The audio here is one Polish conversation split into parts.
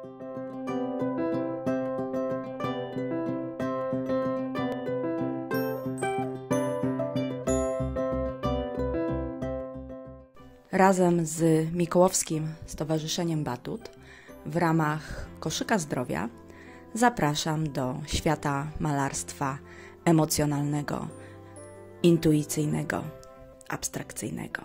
Razem z Mikołowskim Stowarzyszeniem Batut w ramach Koszyka Zdrowia zapraszam do świata malarstwa emocjonalnego, intuicyjnego, abstrakcyjnego.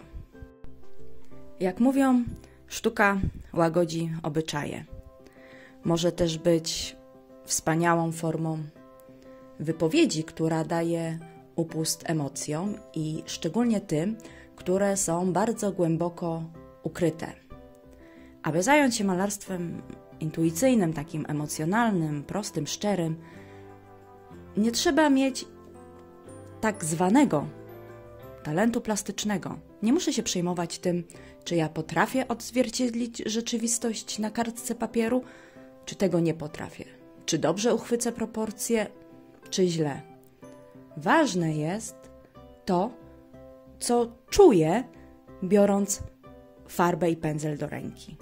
Jak mówią, sztuka łagodzi obyczaje. Może też być wspaniałą formą wypowiedzi, która daje upust emocjom i szczególnie tym, które są bardzo głęboko ukryte. Aby zająć się malarstwem intuicyjnym, takim emocjonalnym, prostym, szczerym, nie trzeba mieć tak zwanego talentu plastycznego. Nie muszę się przejmować tym, czy ja potrafię odzwierciedlić rzeczywistość na kartce papieru, czy tego nie potrafię. Czy dobrze uchwycę proporcje, czy źle. Ważne jest to, co czuję, biorąc farbę i pędzel do ręki.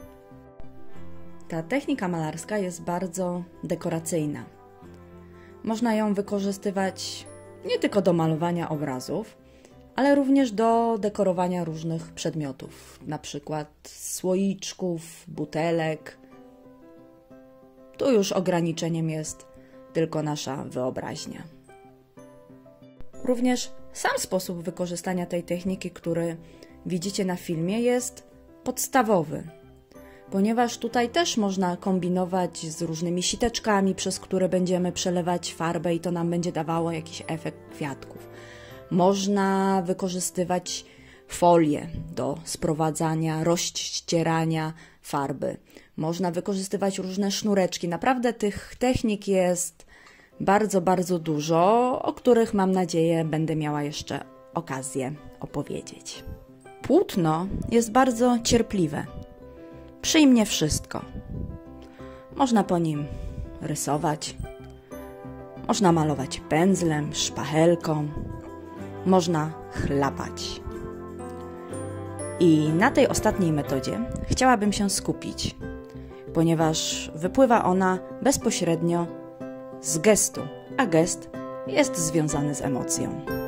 Ta technika malarska jest bardzo dekoracyjna. Można ją wykorzystywać nie tylko do malowania obrazów, ale również do dekorowania różnych przedmiotów, na przykład słoiczków, butelek. Tu już ograniczeniem jest tylko nasza wyobraźnia. Również sam sposób wykorzystania tej techniki, który widzicie na filmie, jest podstawowy, ponieważ tutaj też można kombinować z różnymi siteczkami, przez które będziemy przelewać farbę i to nam będzie dawało jakiś efekt kwiatków. Można wykorzystywać folię do sprowadzania, rozścierania farby. Można wykorzystywać różne sznureczki. Naprawdę tych technik jest bardzo, bardzo dużo, o których mam nadzieję będę miała jeszcze okazję opowiedzieć. Płótno jest bardzo cierpliwe. Przyjmie wszystko. Można po nim rysować, można malować pędzlem, szpachelką, można chlapać. I na tej ostatniej metodzie chciałabym się skupić, ponieważ wypływa ona bezpośrednio z gestu, a gest jest związany z emocją.